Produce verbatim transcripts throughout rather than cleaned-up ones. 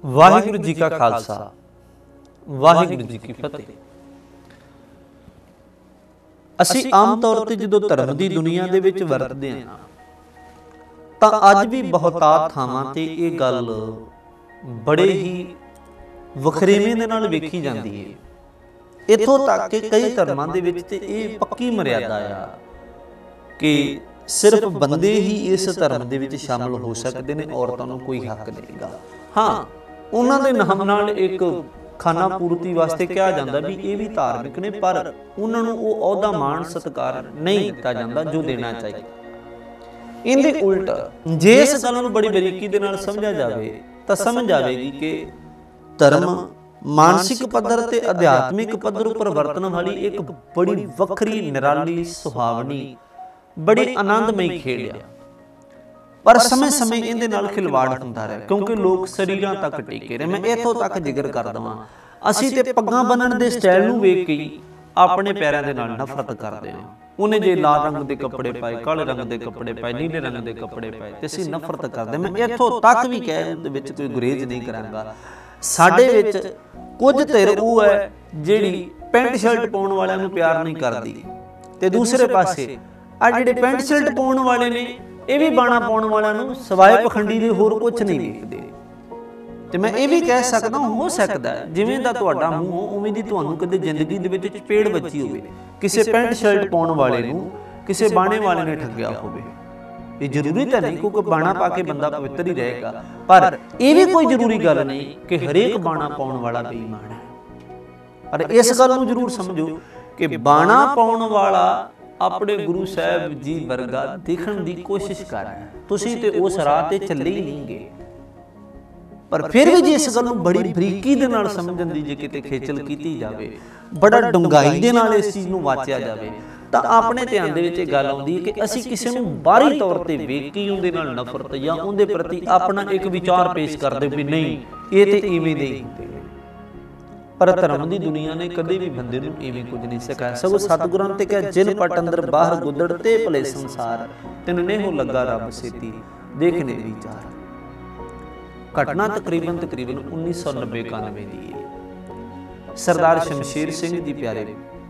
ਵਾਹਿਗੁਰੂ ਜੀ ਕਾ ਖਾਲਸਾ ਵਾਹਿਗੁਰੂ ਜੀ ਕੀ ਫਤਿਹ। ਅਸੀਂ ਆਮ ਤੌਰ ਤੇ ਜਦੋਂ ਧਰਮ ਦੀ ਦੁਨੀਆ ਦੇ ਵਿੱਚ ਵਰਤਦੇ ਹਾਂ ਤਾਂ ਅੱਜ ਵੀ ਬਹੁਤਾਤ ਥਾਵਾਂ ਤੇ ਇਹ ਗੱਲ ਬੜੇ ਹੀ ਵਖਰੇਵੇਂ ਦੇ ਨਾਲ ਵੇਖੀ ਜਾਂਦੀ ਹੈ। ਇੱਥੋਂ ਤੱਕ ਕਿ ਕਈ ਧਰਮਾਂ ਦੇ ਵਿੱਚ ਤੇ ਇਹ ਪੱਕੀ ਮਰਿਆਦਾ ਆ ਕਿ ਸਿਰਫ ਬੰਦੇ ਹੀ ਇਸ ਧਰਮ ਦੇ ਵਿੱਚ ਸ਼ਾਮਲ ਹੋ ਸਕਦੇ ਨੇ, ਔਰਤਾਂ ਨੂੰ ਕੋਈ ਹੱਕ ਨਹੀਂਗਾ। ਹਾਂ, ਉਹਨਾਂ ਦੇ ਨਾਮ ਨਾਲ ਇੱਕ ਖਾਨਾ ਪੂਰਤੀ ਵਾਸਤੇ ਕਿਹਾ ਜਾਂਦਾ ਵੀ ਇਹ ਵੀ ਧਾਰਮਿਕ ਨੇ, ਪਰ ਉਹਨਾਂ ਨੂੰ ਉਹ ਅਹੁਦਾ ਮਾਣ ਸਤਿਕਾਰ ਨਹੀਂ ਦਿੱਤਾ ਜਾਂਦਾ ਜੋ ਦੇਣਾ ਚਾਹੀਦਾ। ਇਹਦੇ ਉਲਟ ਜੇ ਇਸ ਗੱਲ ਨੂੰ ਬੜੀ ਬਰੀਕੀ ਦੇ ਨਾਲ ਸਮਝਿਆ ਜਾਵੇ ਤਾਂ ਸਮਝ ਆਵੇਗੀ ਕਿ ਧਰਮ ਮਾਨਸਿਕ ਪੱਧਰ ਤੇ ਅਧਿਆਤਮਿਕ ਪੱਧਰ ਉੱਪਰ ਵਰਤਣ ਵਾਲੀ ਇੱਕ ਬੜੀ ਵੱਖਰੀ, ਨਿਰਾਲੀ, ਸੁਹਾਵਣੀ, ਬੜੀ ਆਨੰਦਮਈ ਖੇਡ ਆ। ਪਰ ਸਮੇਂ ਸਮੇਂ ਇਹਦੇ ਨਾਲ ਖਿਲਵਾੜ ਹੁੰਦਾ ਰਿਹਾ, ਕਿਉਂਕਿ ਲੋਕ ਸਰੀਰਾਂ ਤੱਕ ਟਿਕੇ ਰਹੇ। ਮੈਂ ਇੱਥੋਂ ਤੱਕ ਜ਼ਿਕਰ ਕਰ ਦਵਾਂ, ਅਸੀਂ ਤੇ ਪੱਗਾਂ ਬੰਨਣ ਦੇ ਸਟਾਈਲ ਨੂੰ ਵੇਖ ਕੇ ਆਪਣੇ ਪੈਰਾਂ ਦੇ ਨਾਲ ਨਫ਼ਰਤ ਕਰਦੇ ਹਾਂ। ਉਹਨੇ ਜੇ ਲਾਲ ਰੰਗ ਦੇ ਕੱਪੜੇ ਪਾਏ, ਕਾਲੇ ਰੰਗ ਦੇ ਕੱਪੜੇ ਪਾਏ, ਨੀਲੇ ਰੰਗ ਦੇ ਕੱਪੜੇ ਪਾਏ ਤੇ ਅਸੀਂ ਨਫ਼ਰਤ ਕਰਦੇ। ਮੈਂ ਇੱਥੋਂ ਤੱਕ ਵੀ ਕਹਿਣ ਦੇ ਵਿੱਚ ਕੋਈ ਗੁਰੇਜ਼ ਨਹੀਂ ਕਰਾਂਗਾ। ਸਾਡੇ ਵਿੱਚ ਕੁਝ ਧਿਰ ਉਹ ਹੈ ਜਿਹੜੀ ਪੈਂਟ ਸ਼ਰਟ ਪਾਉਣ ਵਾਲਿਆਂ ਨੂੰ ਪਿਆਰ ਨਹੀਂ ਕਰਦੀ, ਤੇ ਦੂਸਰੇ ਪਾਸੇ ਆ ਜਿਹੜੇ ਪੈਂਟ ਸ਼ਰਟ ਪਾਉਣ ਵਾਲੇ ਨੇ ਇਹ ਵੀ ਬਾਣਾ ਪਾਉਣ ਵਾਲਿਆਂ ਨੂੰ ਸਵਾਏ ਪਖੰਡੀ ਦੇ ਹੋਰ ਕੁਝ ਨਹੀਂ ਵੇਖਦੇ। ਤੇ ਮੈਂ ਇਹ ਵੀ ਕਹਿ ਸਕਦਾ, ਹੋ ਸਕਦਾ ਜਿਵੇਂ ਦਾ ਤੁਹਾਡਾ ਮੂੰਹ ਉਵੇਂ ਦੀ ਤੁਹਾਨੂੰ ਕਦੇ ਜ਼ਿੰਦਗੀ ਦੇ ਵਿੱਚ ਚਪੇੜ ਵੱਜੀ ਹੋਵੇ, ਕਿਸੇ ਪੈਂਟ ਸ਼ਰਟ ਪਾਉਣ ਵਾਲੇ ਨੂੰ ਕਿਸੇ ਬਾਣੇ ਵਾਲੇ ਨੇ ਠੱਗਿਆ ਹੋਵੇ। ਇਹ ਜ਼ਰੂਰੀ ਤਾਂ ਨਹੀਂ ਕਿਉਂਕਿ ਬਾਣਾ ਪਾ ਕੇ ਬੰਦਾ ਪਵਿੱਤਰ ਹੀ ਰਹੇਗਾ, ਪਰ ਇਹ ਵੀ ਕੋਈ ਜ਼ਰੂਰੀ ਗੱਲ ਨਹੀਂ ਕਿ ਹਰੇਕ ਬਾਣਾ ਪਾਉਣ ਵਾਲਾ ਬੇਈਮਾਨ ਹੈ। ਪਰ ਇਸ ਗੱਲ ਨੂੰ ਜ਼ਰੂਰ ਸਮਝੋ ਕਿ ਬਾਣਾ ਪਾਉਣ ਵਾਲਾ ਆਪਣੇ ਗੁਰੂ ਸਾਹਿਬ ਜੀ ਵਰਗਾ ਦਿਖਣ ਦੀ ਕੋਸ਼ਿਸ਼ ਕਰ ਰਿਹਾ। ਤੁਸੀਂ ਤੇ ਉਸ ਰਾਹ ਤੇ ਚੱਲੇ ਹੀ ਨਹੀਂ ਗਏ। ਪਰ ਫਿਰ ਵੀ ਜੇ ਇਸ ਗੱਲ ਨੂੰ ਬੜੀ ਬਰੀਕੀ ਦੇ ਨਾਲ ਸਮਝਣ ਦੀ ਜੇ ਕਿਤੇ ਖੇਚਲ ਕੀਤੀ ਜਾਵੇ, ਬੜਾ ਡੂੰਘਾਈ ਦੇ ਨਾਲ ਇਸ ਚੀਜ਼ ਨੂੰ ਵਾਚਿਆ ਜਾਵੇ, ਤਾਂ ਆਪਣੇ ਧਿਆਨ ਦੇ ਵਿੱਚ ਇਹ ਗੱਲ ਆਉਂਦੀ ਹੈ ਕਿ ਅਸੀਂ ਕਿਸੇ ਨੂੰ ਬਾਹਰੀ ਤੌਰ ਤੇ ਵੇਖ ਕੇ ਉਹਦੇ ਨਾਲ ਨਫ਼ਰਤ ਜਾਂ ਉਹਦੇ ਪ੍ਰਤੀ ਆਪਣਾ ਇੱਕ ਵਿਚਾਰ ਪੇਸ਼ ਕਰਦੇ ਵੀ ਨਹੀਂ ਇਹ ਤੇ ਇਵੇਂ ਦੇ ਹੀ ਹੁੰਦੇ। ਪਰ ਧਰਮ ਦੀ ਦੁਨੀਆ ਨੇ ਕਦੇ ਵੀ ਬੰਦੇ ਨੂੰ ਇਵੇਂ ਕੁਝ ਨਹੀਂ ਸਿਖਾਇਆ। ਸਗੋਂ ਸਤਿਗੁਰਾਂ ਤੇ ਕਿਹਾ, ਜਿਨ ਪਟ ਅੰਦਰ ਬਾਹਰ ਗੁੱਦੜ ਤੇ ਭਲੇ ਸੰਸਾਰ, ਤਿਨ ਨੇਹੋ ਲੱਗਾ ਰੱਬ ਸੇਤੀ ਦੇਖਨੇ ਵਿਚਾਰ। ਘਟਨਾ ਤਕਰੀਬਨ ਤਕਰੀਬਨ ਉੱਨੀ ਸੌ ਨੱਬੇ ਇਕਾਨਵੇਂ ਦੀ ਹੈ। ਸਰਦਾਰ ਸ਼ਮਸ਼ੇਰ ਸਿੰਘ ਜੀ ਪਿਆਰੇ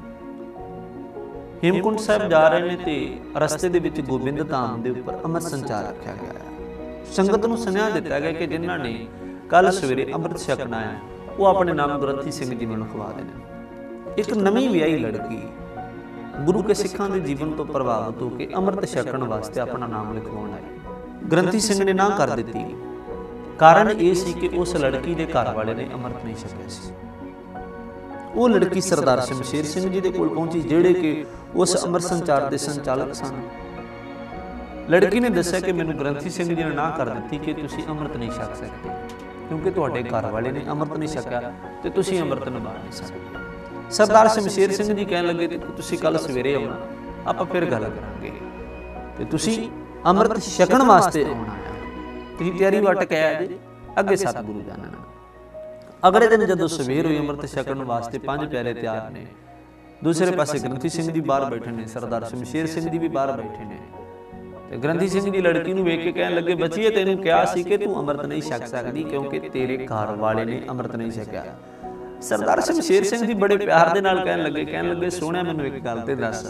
ਹੇਮਕੁੰਟ ਸਾਹਿਬ ਜਾ ਰਹੇ ਨੇ ਤੇ ਰਸਤੇ ਦੇ ਵਿੱਚ ਗੋਬਿੰਦ ਧਾਮ ਦੇ ਉੱਪਰ ਅੰਮ੍ਰਿਤ ਸੰਚਾਰ ਰੱਖਿਆ ਗਿਆ ਹੈ। ਸੰਗਤ ਨੂੰ ਸੁਨੇਹਾ ਦਿੱਤਾ ਗਿਆ ਕਿ ਜਿਨ੍ਹਾਂ ਨੇ ਕੱਲ ਸਵੇਰੇ ਅੰਮ੍ਰਿਤ ਛਕਣਾ ਹੈ ਉਹ ਆਪਣੇ ਨਾਮ ਗ੍ਰੰਥੀ ਸਿੰਘ ਜੀ ਨੂੰ ਲਿਖਵਾ ਦੇਣ। ਇੱਕ ਨਵੀਂ ਵਿਆਹੀ ਲੜਕੀ ਗੁਰੂ ਕੇ ਸਿੱਖਾਂ ਦੇ ਜੀਵਨ ਤੋਂ ਪ੍ਰਭਾਵਿਤ ਹੋ ਕੇ ਅੰਮ੍ਰਿਤ ਛਕਣ ਵਾਸਤੇ ਆਪਣਾ ਨਾਮ ਲਿਖਵਾਉਣ ਆਈ। ਗ੍ਰੰਥੀ ਸਿੰਘ ਨੇ ਨਾ ਕਰ ਦਿੱਤੀ। ਕਾਰਨ ਇਹ ਸੀ ਕਿ ਉਸ ਲੜਕੀ ਦੇ ਘਰ ਵਾਲੇ ਨੇ ਅੰਮ੍ਰਿਤ ਨਹੀਂ ਛਕਿਆ ਸੀ। ਉਹ ਲੜਕੀ ਸਰਦਾਰ ਸ਼ਮਸ਼ੇਰ ਸਿੰਘ ਜੀ ਦੇ ਕੋਲ ਪਹੁੰਚੀ, ਜਿਹੜੇ ਕਿ ਉਸ ਅੰਮ੍ਰਿਤ ਸੰਚਾਰ ਦੇ ਸੰਚਾਲਕ ਸਨ। ਲੜਕੀ ਨੇ ਦੱਸਿਆ ਕਿ ਮੈਨੂੰ ਗ੍ਰੰਥੀ ਸਿੰਘ ਜੀ ਨੇ ਨਾ ਕਰ ਦਿੱਤੀ ਕਿ ਤੁਸੀਂ ਅੰਮ੍ਰਿਤ ਨਹੀਂ ਛਕ ਸਕਦੇ, ਕਿਉਂਕਿ ਤੁਹਾਡੇ ਘਰ ਵਾਲੇ ਨੇ ਅੰਮ੍ਰਿਤ ਨਹੀਂ ਛਕਿਆ ਤੇ ਤੁਸੀਂ ਅੰਮ੍ਰਿਤ ਨਿਭਾ ਨਹੀਂ ਸਕਦੇ। ਸਰਦਾਰ ਸ਼ਮਸ਼ੇਰ ਸਿੰਘ ਜੀ ਕਹਿਣ ਲੱਗੇ ਕਿ ਤੁਸੀਂ ਕੱਲ ਸਵੇਰੇ ਆਉਣਾ, ਆਪਾਂ ਫਿਰ ਗੱਲ ਕਰਾਂਗੇ, ਤੇ ਤੁਸੀਂ ਅੰਮ੍ਰਿਤ ਛਕਣ ਵਾਸਤੇ ਆਉਣਾ ਹੈ। ਤੁਸੀਂ ਤਿਆਰੀ ਵੱਟ ਕੇ ਆਏ ਜੇ, ਅੱਗੇ ਸਤਿਗੁਰੂ ਜਾਣਨਾ। ਅਗਲੇ ਦਿਨ ਜਦੋਂ ਸਵੇਰ ਹੋਈ, ਅੰਮ੍ਰਿਤ ਛਕਣ ਵਾਸਤੇ ਪੰਜ ਪਿਆਰੇ ਤਿਆਰ ਨੇ। ਦੂਸਰੇ ਪਾਸੇ ਗ੍ਰੰਥੀ ਸਿੰਘ ਜੀ ਬਾਹਰ ਬੈਠੇ ਨੇ, ਸਰਦਾਰ ਸ਼ਮਸ਼ੇਰ ਸਿੰਘ ਜੀ ਵੀ ਬਾਹਰ ਬੈਠੇ ਨੇ। ਤੇ ਗ੍ਰੰਥੀ ਸਿੰਘ ਦੀ ਲੜਕੀ ਨੂੰ ਵੇਖ ਕੇ ਕਹਿਣ ਲੱਗੇ, ਬੱਚੀਏ ਤੈਨੂੰ ਕਿਹਾ ਸੀ ਕਿ ਤੂੰ ਅੰਮ੍ਰਿਤ ਨਹੀਂ ਛਕ ਸਕਦੀ ਕਿਉਂਕਿ ਤੇਰੇ ਘਰ ਵਾਲੇ ਨੇ ਅੰਮ੍ਰਿਤ ਨਹੀਂ ਛਕਿਆ। ਸਰਦਾਰ ਸ਼ਮਸ਼ੇਰ ਸਿੰਘ ਜੀ ਬੜੇ ਪਿਆਰ ਦੇ ਨਾਲ ਕਹਿਣ ਲੱਗੇ ਕਹਿਣ ਲੱਗੇ ਸੋਹਣਿਆ, ਮੈਨੂੰ ਇੱਕ ਗੱਲ ਤੇ ਦੱਸ,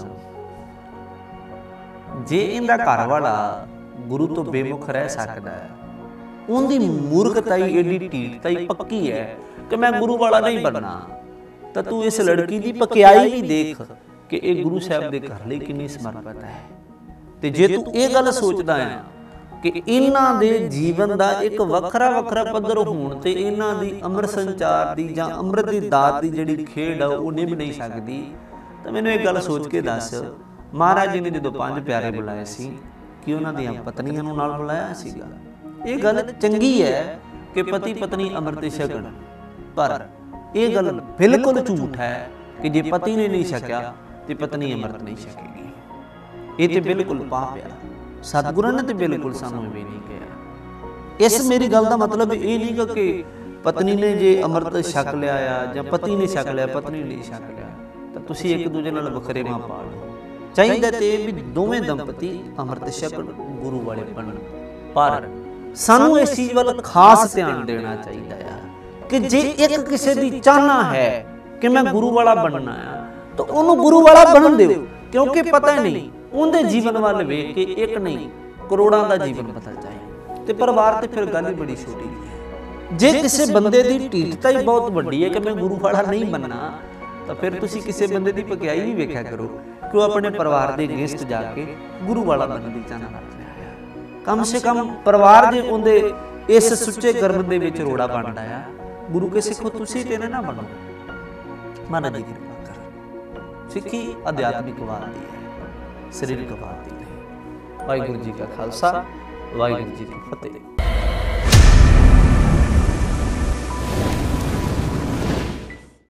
ਜੇ ਇਹਦਾ ਘਰ ਵਾਲਾ ਗੁਰੂ ਤੋਂ ਬੇਮੁਖ ਰਹਿ ਸਕਦਾ ਹੈ, ਉਹਦੀ ਮੂਰਖਤਾਈ ਏਡੀ ਢੀਠਤਾਈ ਪੱਕੀ ਹੈ ਕਿ ਮੈਂ ਗੁਰੂ ਵਾਲਾ ਨਹੀਂ ਬਣਨਾ, ਤਾਂ ਤੂੰ ਇਸ ਲੜਕੀ ਦੀ ਪਕਿਆਈ ਵੀ ਦੇਖ ਕਿ ਇਹ ਗੁਰੂ ਸਾਹਿਬ ਦੇ ਘਰ ਲਈ ਕਿੰਨੀ ਸਮਰਪਿਤ ਹੈ। ਤੇ ਜੇ ਤੂੰ ਇਹ ਗੱਲ ਸੋਚਦਾ ਹੈ ਕਿ ਇਹਨਾਂ ਦੇ ਜੀਵਨ ਦਾ ਇੱਕ ਵੱਖਰਾ ਵੱਖਰਾ ਪੱਧਰ ਹੋਣ ਤੇ ਇਹਨਾਂ ਦੀ ਅੰਮ੍ਰਿਤ ਸੰਚਾਰ ਦੀ ਜਾਂ ਅੰਮ੍ਰਿਤ ਦੀ ਦਾਤ ਦੀ ਜਿਹੜੀ ਖੇਡ ਆ ਉਹ ਨਿਭ ਨਹੀਂ ਸਕਦੀ, ਤਾਂ ਮੈਨੂੰ ਇਹ ਗੱਲ ਸੋਚ ਕੇ ਦੱਸ, ਮਹਾਰਾਜ ਜੀ ਨੇ ਜਦੋਂ ਪੰਜ ਪਿਆਰੇ ਬੁਲਾਏ ਸੀ ਕਿ ਉਹਨਾਂ ਦੀਆਂ ਪਤਨੀਆਂ ਨੂੰ ਨਾਲ ਬੁਲਾਇਆ ਸੀਗਾ। ਇਹ ਗੱਲ ਚੰਗੀ ਹੈ ਕਿ ਪਤੀ ਪਤਨੀ ਅੰਮ੍ਰਿਤ ਛਕਣ, ਪਰ ਇਹ ਗੱਲ ਬਿਲਕੁਲ ਝੂਠ ਹੈ ਕਿ ਜੇ ਪਤੀ ਨੇ ਨਹੀਂ ਛਕਿਆ ਤੇ ਪਤਨੀ ਅੰਮ੍ਰਿਤ ਨਹੀਂ ਛਕੇਗੀ। ਇਹ ਤੇ ਬਿਲਕੁਲ ਪਾਪ ਆ। ਸਤਿਗੁਰਾਂ ਨੇ ਤੇ ਬਿਲਕੁਲ ਸਾਨੂੰ ਇਹ ਨਹੀਂ ਕਿਹਾ। ਇਸ ਮੇਰੀ ਗੱਲ ਦਾ ਮਤਲਬ ਇਹ ਨਹੀਂ ਕਿ ਪਤਨੀ ਨੇ ਜੇ ਅੰਮ੍ਰਿਤ ਛਕ ਲਿਆ ਆ ਜਾਂ ਪਤੀ ਨੇ ਛਕ ਲਿਆ ਪਤਨੀ ਨੇ ਛਕ ਲਿਆ ਤਾਂ ਤੁਸੀਂ ਇੱਕ ਦੂਜੇ ਨਾਲ ਵਖਰੇਵਾਂ ਪਾ ਲਓ। ਚਾਹੀਦਾ ਤੇ ਵੀ ਦੋਵੇਂ ਦੰਪਤੀ ਅੰਮ੍ਰਿਤ ਛਕਣ, ਗੁਰੂ ਵਾਲੇ ਬਣਨ, ਪਰ ਸਾਨੂੰ ਇਸ ਚੀਜ਼ ਵੱਲ ਖਾਸ ਧਿਆਨ ਦੇਣਾ ਚਾਹੀਦਾ ਆ कि जे एक किसी की चाहना है कि मैं गुरु वाला बनना है तो उन्होंने गुरु वाला बन दो, क्योंकि पता ही नहीं उनके जीवन वाल वेख के एक नहीं करोड़ों का जीवन बदल जाए। तो परिवार तो फिर गल ही बड़ी छोटी है। जे किसी बंदे की ढीठता ही बहुत वड्डी है कि मैं गुरु वाला नहीं बनना, तो फिर तुसी किसी बंदे की भगियाई भी वेख्या करो कि वह अपने परिवार के अगेंस्ट जाके गुरु वाला बनने की चाहना रख रहा है। कम से कम परिवार के उनके इस सुच्चे गर्भ के विच रोड़ा बनता है। गुरु के सिखो तुसी ते ना बनो। महाराज जी कृपा कर। सिੱਖੀ अध्यात्मिकवाद दी है, सरीरकवाद दी है। वाहिगुरू जी का खालसा, वाहिगुरू जी की फतेह।